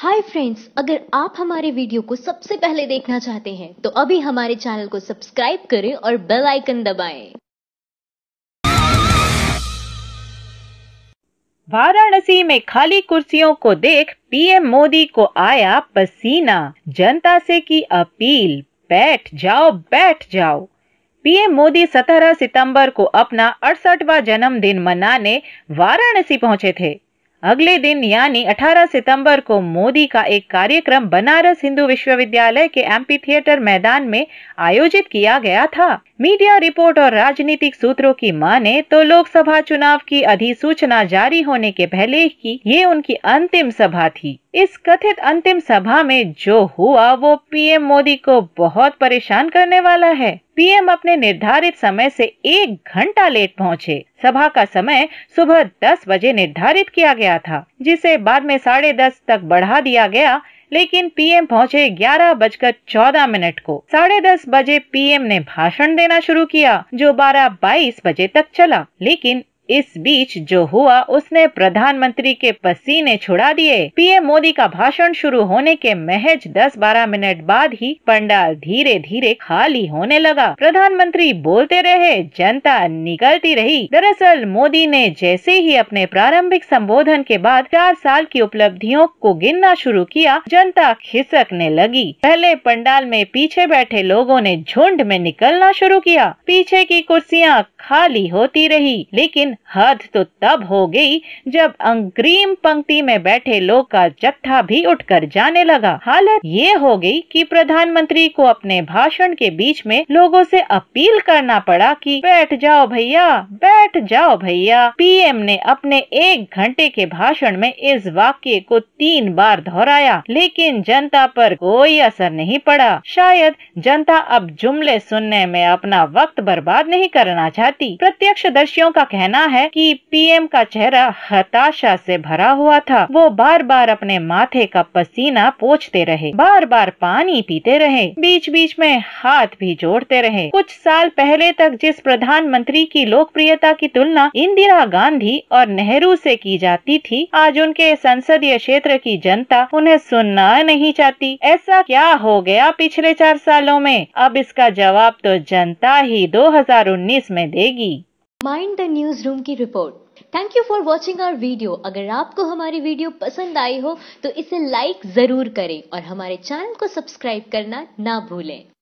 Hi friends, अगर आप हमारे वीडियो को सबसे पहले देखना चाहते हैं तो अभी हमारे चैनल को सब्सक्राइब करें और बेल आइकन दबाएं। वाराणसी में खाली कुर्सियों को देख पीएम मोदी को आया पसीना। जनता से की अपील, बैठ जाओ बैठ जाओ। पीएम मोदी 17 सितंबर को अपना 68वां जन्मदिन मनाने वाराणसी पहुंचे थे। अगले दिन यानी 18 सितंबर को मोदी का एक कार्यक्रम बनारस हिंदू विश्वविद्यालय के एम्पी थिएटर मैदान में आयोजित किया गया था। मीडिया रिपोर्ट और राजनीतिक सूत्रों की माने तो लोकसभा चुनाव की अधिसूचना जारी होने के पहले की ये उनकी अंतिम सभा थी। इस कथित अंतिम सभा में जो हुआ वो पीएम मोदी को बहुत परेशान करने वाला है। पीएम अपने निर्धारित समय से 1 घंटा लेट पहुंचे। सभा का समय सुबह 10 बजे निर्धारित किया गया था, जिसे बाद में 10:30 तक बढ़ा दिया गया, लेकिन पीएम पहुंचे 11:14 को। 10:30 बजे पीएम ने भाषण देना शुरू किया, जो 12:22 बजे तक चला। लेकिन इस बीच जो हुआ उसने प्रधानमंत्री के पसीने छुड़ा दिए। पीएम मोदी का भाषण शुरू होने के महज 10-12 मिनट बाद ही पंडाल धीरे धीरे खाली होने लगा। प्रधानमंत्री बोलते रहे, जनता निकलती रही। दरअसल मोदी ने जैसे ही अपने प्रारंभिक संबोधन के बाद 4 साल की उपलब्धियों को गिनना शुरू किया, जनता खिसकने लगी। पहले पंडाल में पीछे बैठे लोगों ने झुंड में निकलना शुरू किया। पीछे की कुर्सियां खाली होती रही, लेकिन हद तो तब हो गई जब अग्रिम पंक्ति में बैठे लोग का जत्था भी उठकर जाने लगा। हालत ये हो गई कि प्रधानमंत्री को अपने भाषण के बीच में लोगों से अपील करना पड़ा कि बैठ जाओ भैया, बैठ जाओ भैया। पीएम ने अपने 1 घंटे के भाषण में इस वाक्य को 3 बार दोहराया, लेकिन जनता पर कोई असर नहीं पड़ा। शायद जनता अब जुमले सुनने में अपना वक्त बर्बाद नहीं करना चाहती। प्रत्यक्षदर्शियों का कहना है कि पीएम का चेहरा हताशा से भरा हुआ था। वो बार बार अपने माथे का पसीना पोंछते रहे, बार बार पानी पीते रहे, बीच बीच में हाथ भी जोड़ते रहे। कुछ साल पहले तक जिस प्रधानमंत्री की लोकप्रियता की तुलना इंदिरा गांधी और नेहरू से की जाती थी, आज उनके संसदीय क्षेत्र की जनता उन्हें सुनना नहीं चाहती। ऐसा क्या हो गया पिछले 4 सालों में? अब इसका जवाब तो जनता ही 2019 में देगी। माइंड द न्यूज रूम की रिपोर्ट। Thank you for watching our video. अगर आपको हमारी वीडियो पसंद आई हो तो इसे लाइक जरूर करें और हमारे चैनल को सब्सक्राइब करना ना भूलें।